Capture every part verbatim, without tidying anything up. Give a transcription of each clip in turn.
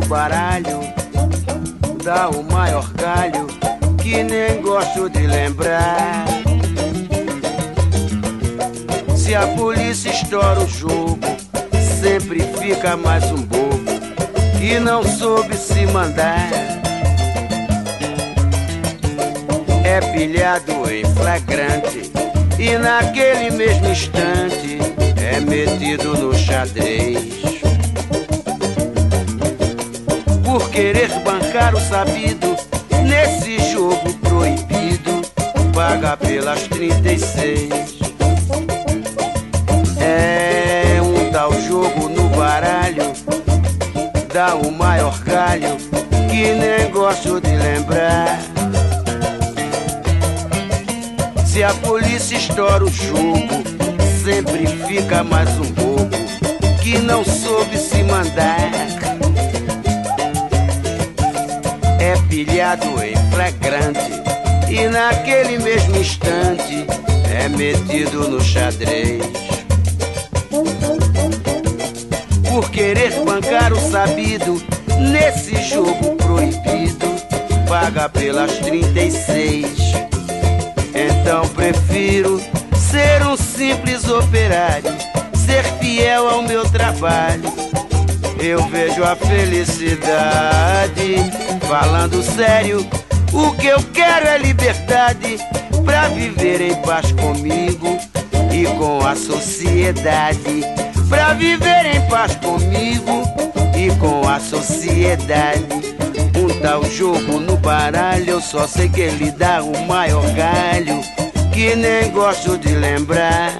baralho dá o maior galho que nem gosto de lembrar. Se a polícia estoura o jogo, sempre fica mais um bobo que não soube se mandar. É pilhado em flagrante e naquele mesmo instante é metido no xadrez. Por querer bancar o sabido nesse jogo proibido, paga pelas trinta e seis. É um tal jogo no baralho dá o maior galho que nem gosto de lembrar. Se a polícia estoura o jogo, sempre fica mais um bobo que não soube se mandar. É pilhado em flagrante e naquele mesmo instante é metido no xadrez. Por querer bancar o sabido nesse jogo proibido, paga pelas trinta e seis. Então prefiro ser um simples operário, ser fiel ao meu trabalho. Eu vejo a felicidade, falando sério, o que eu quero é liberdade, pra viver em paz comigo e com a sociedade. Pra viver em paz comigo e com a sociedade. Um tal jogo no baralho, eu só sei que ele dá o maior galho que nem gosto de lembrar.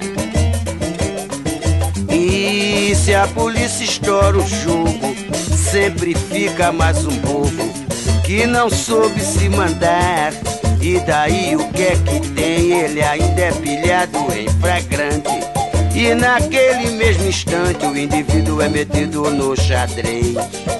E se a polícia estoura o jogo, sempre fica mais um bobo que não soube se mandar. E daí o que é que tem? Ele ainda é pilhado em flagrante e naquele mesmo instante o indivíduo é metido no xadrez.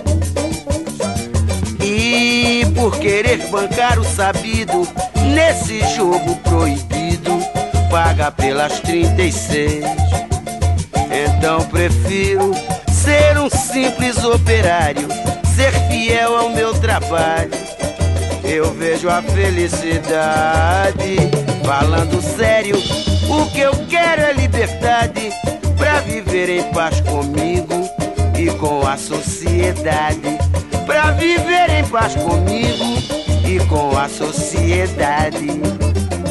E por querer bancar o sabido nesse jogo proibido, paga pelas trinta e seis. Então prefiro ser um simples operário, ser fiel ao meu trabalho. Eu vejo a felicidade, falando sério, o que eu quero é liberdade, pra viver em paz comigo e com a sociedade. Pra viver em paz comigo e com a sociedade.